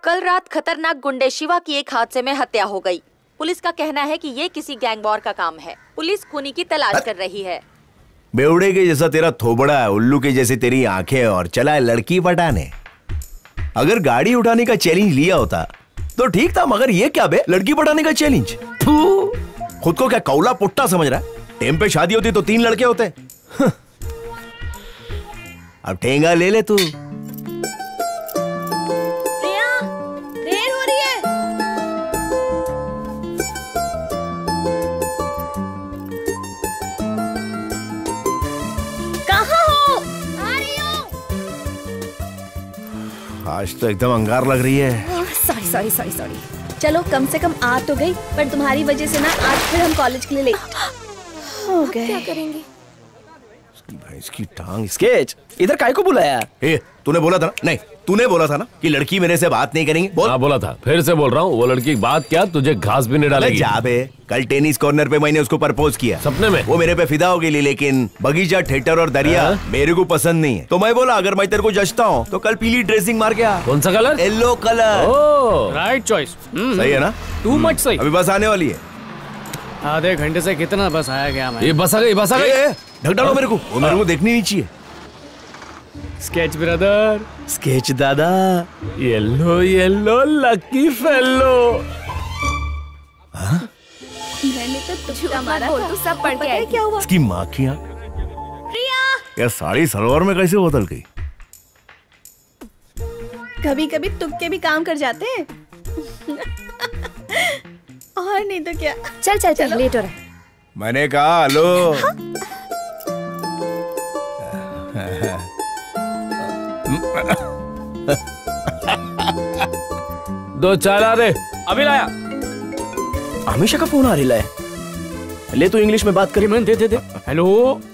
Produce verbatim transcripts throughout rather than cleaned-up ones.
कल रात खतरनाक गुंडे शिवा की एक हादसे में हत्या हो गई। पुलिस का कहना है कि ये किसी गैंग वॉर का काम है। पुलिस खूनी की तलाश कर रही है। बेवड़े के जैसा तेरा थोबड़ा है, उल्लू के जैसे तेरी आंखें और चला है लड़की पटाने। अगर गाड़ी उठाने का चैलेंज लिया होता तो ठीक था, मगर ये क्या बे, लड़की पटाने का चैलेंज? खुद को क्या कौला पुट्टा समझ रहा है? टेम पे शादी होती तो तीन लड़के होते। अब ठेंगा ले ले तू। आज तो एकदम अंगार लग रही है। सॉरी सॉरी सॉरी सॉरी चलो कम से कम आ तो गई, पर तुम्हारी वजह से ना आज फिर हम कॉलेज के लिए लेट हो गए। क्या करेंगे? इसकी टांग। स्केच इधर काय को बुलाया? ए, तूने बोला था ना, नहीं तूने बोला था ना कि लड़की मेरे से बात नहीं करेंगी। बोल। हाँ बोला था, फिर से बोल रहा हूँ, वो लड़की बात क्या तुझे घास भी नहीं डालेगी। जा बे, कल टेनिस कॉर्नर पे मैंने उसको प्रपोज किया सपने में। वो मेरे पे फिदा हो गई, लेकिन बगीचा, थिएटर और दरिया मेरे को पसंद नहीं है। तो मैं बोला अगर मैं तेरे को जचता हूँ तो कल पीली ड्रेसिंग मार के आ। कौन सा colour? Yellow colour. Right choice. सही है ना? टू मच सही। अभी बस आने वाली है। आधे घंटे से कितना बस आया गया मैं। ये बस आ गई, बस आ गई। ढक डालो मेरे को, वो मेरे को देखनी नहीं चाहिए। Sketch brother. स्केच दादा। Yellow yellow lucky fellow. मैंने तो तुझे मारा बोल तो सब पढ़ के आई। क्या हुआ? इसकी माँ की आँख। प्रिया यार साड़ी सलवार में कैसे बदल गई? कभी कभी तुक्के भी काम कर जाते हैं। और नहीं तो क्या। चल चल चल लेट हो रहा है। मैंने कहा हेलो। दो चार आ रहे। अभी लाया। हमेशा का फोन आ रही है। ले तू इंग्लिश में बात करी। मैन दे दे दे। हेलो।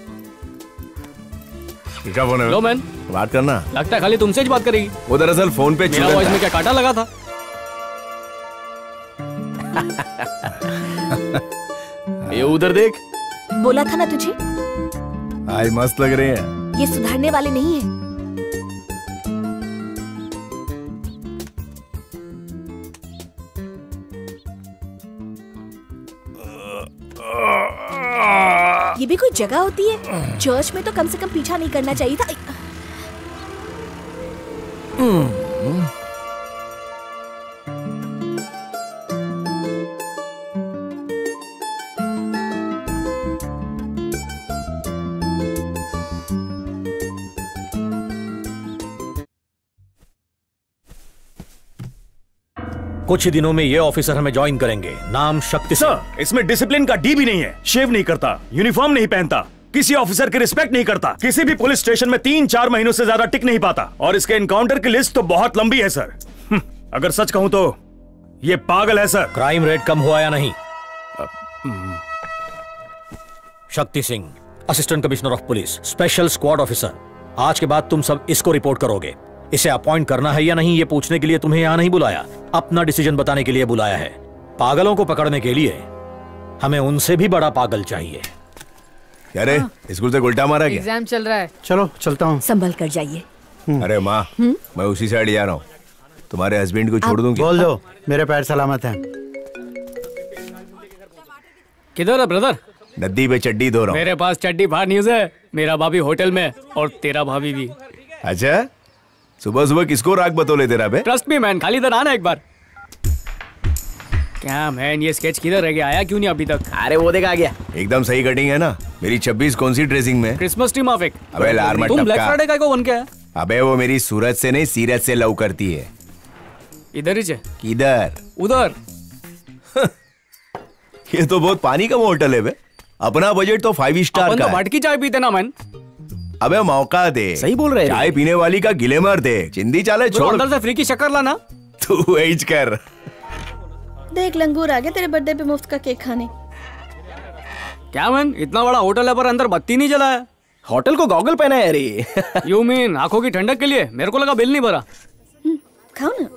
क्या फोन है? Hello man. बात करना। लगता है खाली तुमसे ही बात करेगी। वो दरअसल फोन पे मेरा वॉइस में क्या कांटा लगा था? ये उधर देख। बोला था ना तुझे। आज मस्त लग रहे हैं। ये सुधरने वाले नहीं है। ये भी कोई जगह होती है? चर्च में तो कम से कम पीछा नहीं करना चाहिए था। कुछ ही दिनों में ये ऑफिसर हमें ज्वाइन करेंगे। नाम शक्ति। सर, इसमें डिसिप्लिन का डी भी नहीं है। शेव नहीं करता, यूनिफॉर्म नहीं पहनता, किसी ऑफिसर की रिस्पेक्ट नहीं करता, किसी भी पुलिस स्टेशन में तीन चार महीनों से ज्यादा टिक नहीं पाता, और इसके एनकाउंटर की लिस्ट तो बहुत लंबी है सर। अगर सच कहूं तो ये पागल है सर। क्राइम रेट कम हुआ या नहीं? Shakti Singh, assistant commissioner of police, special squad officer. आज के बाद तुम सब इसको रिपोर्ट करोगे। इसे अपॉइंट करना है या नहीं ये पूछने के लिए तुम्हें यहां नहीं बुलाया, अपना डिसीजन बताने के लिए बुलाया है। पागलों को पकड़ने के लिए हमें उनसे भी बड़ा पागल चाहिए। अरे स्कूल से उल्टा मारा क्या? एग्जाम चल रहा है। चलो चलता हूँ। संभल कर जाइए। अरे माँ, मैं उसी साइड जा रहा हूँ। तुम्हारे हस्बैंड को छोड़ दूंगी। बोल दो मेरे पैर सलामत हैं। किधर है ब्रदर? नदी पे चड्डी धो रहा हूँ। मेरे पास चड्डी बाहर न्यूज है। मेरा भाभी होटल में और तेरा भाभी भी। अच्छा, सुबह सुबह किसको राग बतौले तेरा बे? ट्रस्ट मी मैन, खाली इधर आना एक बार। क्या मैन, ये स्केच किधर रह गया? आया क्यों नहीं अभी तक? अरे वो देखा आ गया। एकदम सही कटिंग है ना। मेरी छब्बीस कौन सी ड्रेसिंग में? क्रिसमस ट्री माफिक। अबे लार मत तुम ब्लैक टपका। फ्राइडे का को बन के आया? अबे वो मेरी सूरत से नहीं सीरत से लव करती है। इधर ही है। किधर? उधर। ये तो बहुत पानी कम होटल है बे। अपना बजट तो फाइव स्टार का है। मटकी चाय पीते ना मैन। अबे मौका दे। सही बोल रहे हैं। चाय पीने वाली का गिलेमर दे, चिंदी चाले छोड़। अंदर से फ्री की शक्कर लाना। तू एज कर। देख लंगूर आ गया तेरे बर्थडे पे मुफ्त का केक खाने। क्या मैन, इतना बड़ा होटल है पर अंदर बत्ती नहीं जला है। होटल को गॉगल पहना है अरे। यू मीन आंखों की ठंडक के लिए? मेरे को लगा बिल नहीं भरा। खाओ ना।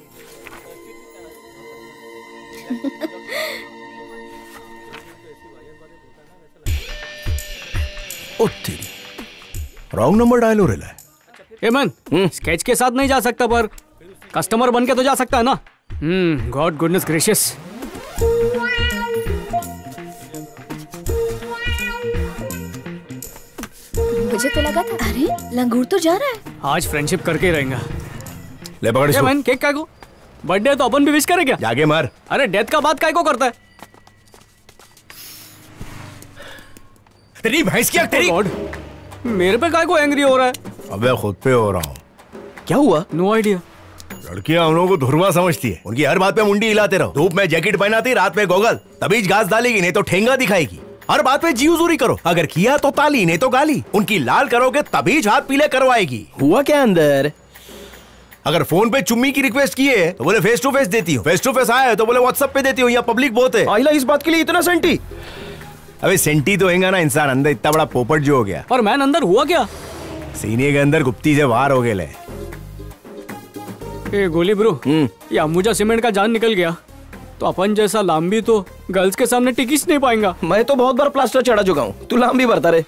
ओ तेरी, रॉन्ग नंबर डायल हो रहा है। ए मैन, स्केच के साथ नहीं जा सकता पर कस्टमर बन के तो जा सकता है ना। Hmm, god goodness gracious. मुझे तो लगा था अरे लंगूर तो जा रहा है। आज फ्रेंडशिप करके ही रहेंगे। ले पकड़ इसको। मैन केक काय को? बर्थडे तो अपन भी विश करें क्या? जाके मार। अरे डेथ का बात काय को करता है? तेरी भैंस की तेरी। गॉड, मेरे पे काय को एंग्री हो रहा है? अबे खुद पे हो रहा हूँ। क्या हुआ? No idea. लड़कियां हम लोगों को धुरवा समझती है, उनकी हर बात पे मुंडी हिलाते रहो। धूप में जैकेट पहनाती, रात में गोगल, तभी घास डालेगी, नहीं तो ठेंगा दिखाएगी। हर बात पे जी हुजूरी करो, अगर किया तो ताली, नहीं तो गाली। उनकी लाल करोगे तभी हाथ पीले करवाएगी। हुआ क्या अंदर? अगर फोन पे चुम्मी की रिक्वेस्ट की है तो बोले फेस टू फेस देती हूँ, फेस टू फेस आया है तो बोले व्हाट्सएप पे देती हूँ, या पब्लिक बहुत है। आइला इस बात के लिए इतना सेंटी? अबे सेंटी तो होगा ना इंसान, अंदर इतना बड़ा पोपट जो हो गया। और मैन अंदर हुआ क्या? सीने के अंदर गुप्ती से बाहर हो गए ले। ए गोली ब्रो, ये अम्बुजा सीमेंट का जान निकल गया तो अपन जैसा लांबी तो गर्ल्स के सामने टिकिस नहीं पाएगा। मैं तो बहुत बार प्लास्टर चढ़ा चुका हूँ, तू लांबी भरता रे।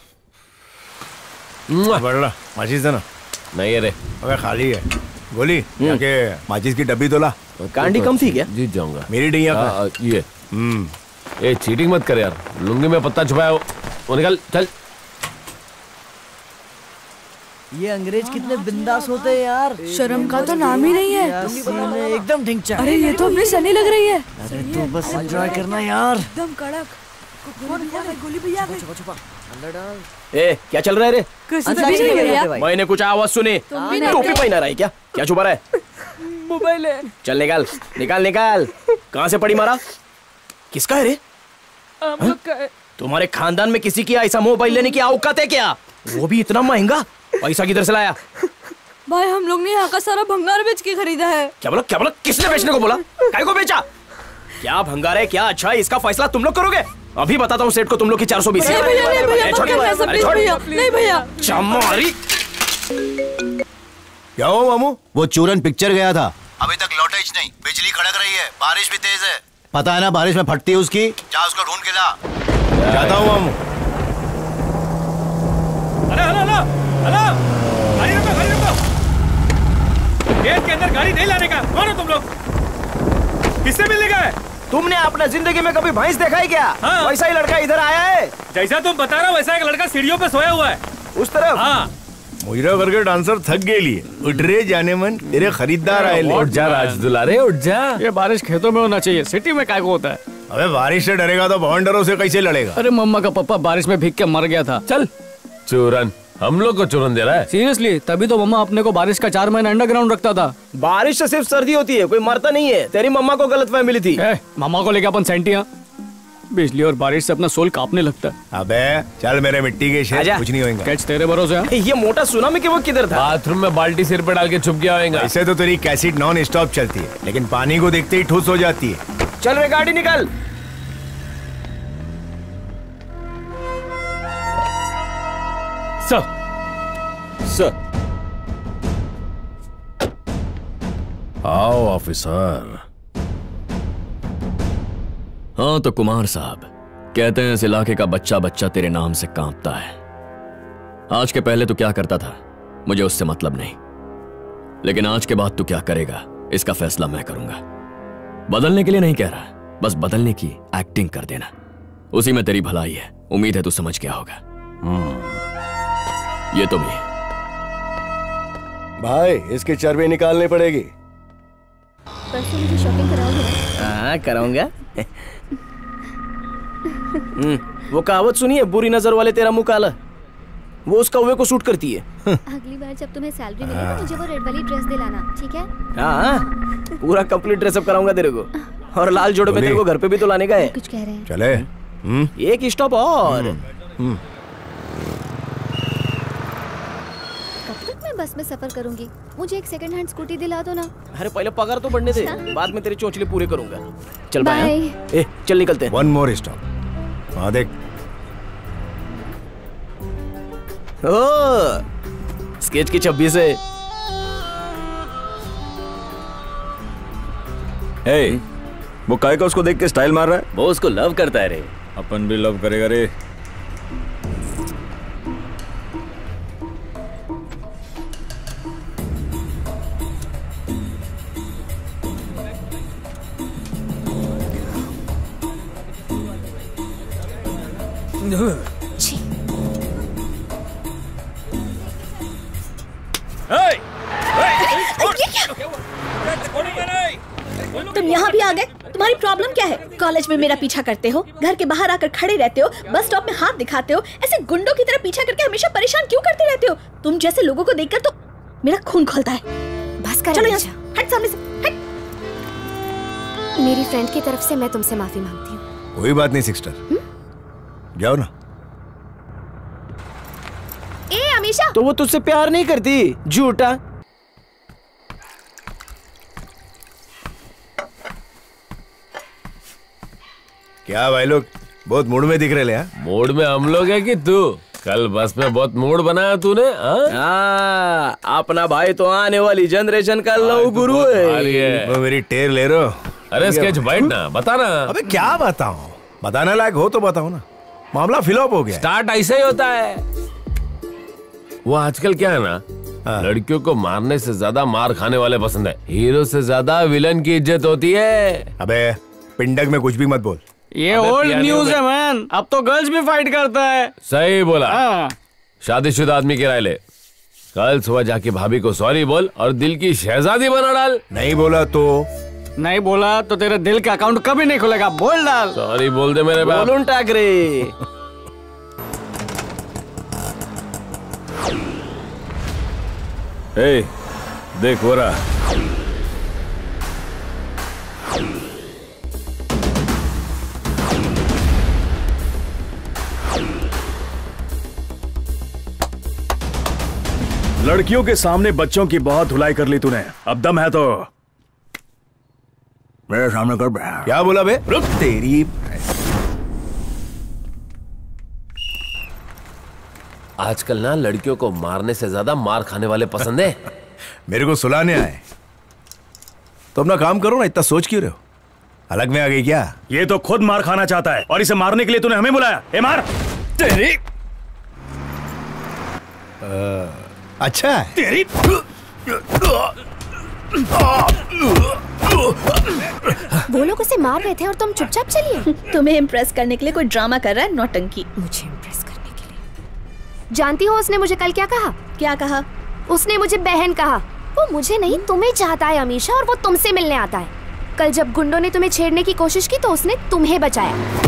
बढ़ माचिस देना। नहीं है रे। अबे खाली है। गोली जाके माचिस की डब्बी तो ला। कांडी कम थी क्या? जीत जाऊंगा। मेरी डैया का। हाँ, ये हम्म ए चीटिंग मत कर यार। लुंगी में पत्ता छुपाया हो, वो निकल चल। ये अंग्रेज कितने बिंदास होते हैं यार। शर्म का तो नाम ही नहीं है। सीने एकदम ढिंचा। अरे ये तो अपनी सनी लग रही है। अरे तू बस एंजॉय करना यार। एकदम कड़क। गोली भैया छुपा छुपा अंदर डाल। ए क्या चल रहा है रे? कैसे तो नहीं लग रही है? मैंने कुछ आवाज सुनी। टोपी पहना रहा है क्या? क्या छुपा रहा है? मोबाइल है। चल निकाल निकाल निकाल। कहाँ से पड़ी मारा? किसका है रे? हम लोग का है। तुम्हारे खानदान में किसी की ऐसा मोबाइल लेने की औकात है क्या? वो भी इतना महंगा? पैसा किधर से लाया? भाई हम लोग ने यहाँ का सारा भंगार बेच के खरीदा है। क्या बोला क्या बोला? किसने बेचने को बोला? काय को बेचा? क्या भंगार है क्या? अच्छा इसका फैसला तुम लोग करोगे? अभी बताता हूँ सेठ को तुम लोग की चार सौ बीस। नहीं भैया नहीं भैया मत करना ऐसा, प्लीज भैया नहीं भैया। चमारी क्या हो मामू? वो चूरन पिक्चर गया था, अभी तक लौटा ही नहीं। बिजली कड़क रही है, बारिश भी तेज है। पता है ना बारिश में फटती है उसकी। जा उसको ढूंढ के ला। जाता हूँ मामू। हेलो हेलो हेलो हेलो, गाड़ी रुको गाड़ी रुको। गेट के अंदर गाड़ी नहीं लाने का। कौन हो तुम लोग? किससे मिलने का है? तुमने अपना जिंदगी में कभी भैंस देखा है क्या? हाँ। वैसा ही लड़का इधर आया है। जैसा तुम बता रहे हो वैसा एक लड़का सीढ़ियों पे सोया हुआ है उस तरफ। हाँ। मुजरा करके डांसर थक गए लिए। उठ रे जाने मन, तेरे खरीदार आए ले। उठ जा राज दुलारे, उठ जा। ये बारिश खेतों में होना चाहिए, सिटी में काय को होता है? अबे बारिश से डरेगा तो बवंडरों से कैसे लड़ेगा? अरे मम्मा का पप्पा बारिश में भीग के मर गया था। चल चूरन, हम लोग को चूरन दे रहा है? सीरियसली, तभी तो मम्मा अपने को बारिश का चार महीना अंडरग्राउंड रखता था। बारिश से सिर्फ सर्दी होती है, कोई मरता नहीं है। तेरी मम्मा को गलतफहमी मिली थी। ए, मम्मा को लेके अपन सेंटियां। बिजली और बारिश से अपना सोल कांपने लगता है। अबे चल मेरे मिट्टी के शेर, कुछ नहीं होगा। कैच तेरे भरोसे है। ये मोटा सुनामी के वो किधर था? बाथरूम में बाल्टी सिर पे डाल के छुप गया होगा। ऐसे तो तेरी कैसेट नॉन स्टॉप चलती है, लेकिन पानी को देखते ही ठुस हो जाती है। चल रे गाड़ी निकाल। सर सर आओ ऑफिसर। हाँ तो कुमार साहब, कहते हैं इस इलाके का बच्चा बच्चा तेरे नाम से कांपता है। आज के पहले तो क्या करता था मुझे उससे मतलब नहीं, लेकिन आज के बाद तू क्या करेगा इसका फैसला मैं करूंगा। बदलने के लिए नहीं कह रहा, बस बदलने की एक्टिंग कर देना, उसी में तेरी भलाई है। उम्मीद है तू समझ गया होगा। ये तुम ही भाई, इसकी चर्बी निकालनी पड़ेगी। परसों मुझे शॉपिंग कराओगे? हाँ कराऊंगा। वो कहावत सुनिए, बुरी नजर वाले तेरा मुंह काला, वो उस कौवे को सूट करती है। अगली बार जब तुम्हें सैलरी मिले तो मुझे वो रेड वाली ड्रेस दिलाना, ठीक है? हाँ पूरा कंप्लीट ड्रेसअप कराऊंगा तेरे को, और लाल जोड़े में तेरे को घर पे भी तो लाने का है। कुछ कह रहे हैं? चले। एक स्टॉप और। कब तक मैं बस में सफर करूंगी? मुझे एक सेकंड हैंड स्कूटी दिला दो ना। अरे पहले पगार तो बढ़ने दे, बाद में तेरे चोचले पूरे करूंगा। चल बाय। बाय। ए चल निकलते हैं। One more stop. हाँ देख। ओ स्केच की छब्बीस है। hey, वो काय का उसको देख के स्टाइल मार रहा है? वो उसको लव करता है रे। अपन भी लव करेगा रे। तुम यहाँ भी आ गए? तुम्हारी प्रॉब्लम क्या है? कॉलेज में मेरा पीछा करते हो, घर के बाहर आकर खड़े रहते हो, बस स्टॉप में हाथ दिखाते हो, ऐसे गुंडों की तरह पीछा करके हमेशा परेशान क्यों करते रहते हो? तुम जैसे लोगों को देखकर तो मेरा खून खौलता है। बस कर, चलो यहाँ से, हट सामने से, हट। मेरी फ्रेंड की तरफ से मैं तुमसे माफी मांगती हूँ। कोई बात नहीं सिस्टर, जाओ ना। ए अमीशा, तो वो तुझसे प्यार नहीं करती, झूठा। क्या भाई लोग बहुत मूड में दिख रहे हैं? मूड में हम लोग है कि तू? कल बस में बहुत मूड बनाया तूने। हाँ, अपना भाई तो आने वाली जनरेशन का लव गुरु है। वो मेरी टेर ले रहे हो? अरे स्केच बैठ ना, बता ना। अबे क्या बताऊं? बताने लायक हो तो बताओ ना। मामला फ्लॉप हो गया। स्टार्ट ऐसे ही होता है। वो आजकल क्या है ना, लड़कियों को मारने से ज्यादा मार खाने वाले पसंद है। हीरो से ज्यादा विलन की इज्जत होती है। अबे पिंडक में कुछ भी मत बोल। ये ओल्ड न्यूज है मैन, अब तो गर्ल्स भी फाइट करता है। सही बोला। शादीशुदा आदमी की राय ले। कल सुबह जाके भाभी को सॉरी बोल और दिल की शहजादी बना डाल। नहीं बोला तो? नहीं बोला तो तेरे दिल का अकाउंट कभी नहीं खुलेगा। बोल डाल। सॉरी बोल दे मेरे बाप। बोलूं टाकरे। ए, देख हो रहा। लड़कियों के सामने बच्चों की बहुत धुलाई कर ली तूने, अब दम है तो मेरे सामने कर। क्या बोला बे? रुक तेरी। आजकल ना लड़कियों को मारने से ज्यादा मार खाने वाले पसंद है। मेरे को सुलाने आए तो अपना काम करो ना, इतना सोच क्यों रहे हो? अलग में आ गई क्या? ये तो खुद मार खाना चाहता है और इसे मारने के लिए तूने हमें बुलाया। ए मार तेरी। आ, अच्छा है। तेरी। वो लोग उसे मार रहे थे और तुम चुपचाप चलिए। तुम्हें इम्प्रेस करने के लिए कोई ड्रामा कर रहा है, नौटंकी। मुझे इम्प्रेस करने के लिए। जानती हो उसने मुझे कल क्या कहा? क्या कहा? उसने मुझे बहन कहा। वो मुझे नहीं तुम्हें चाहता है अमीशा, और वो तुमसे मिलने आता है। कल जब गुंडों ने तुम्हें छेड़ने की कोशिश की तो उसने तुम्हें बचाया।